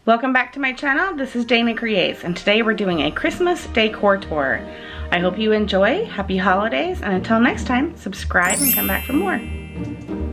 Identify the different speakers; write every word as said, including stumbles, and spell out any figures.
Speaker 1: Welcome back to my channel. This is Dayna Creates, and today we're doing a Christmas decor tour. I hope you enjoy. Happy holidays, and until next time, subscribe and come back for more.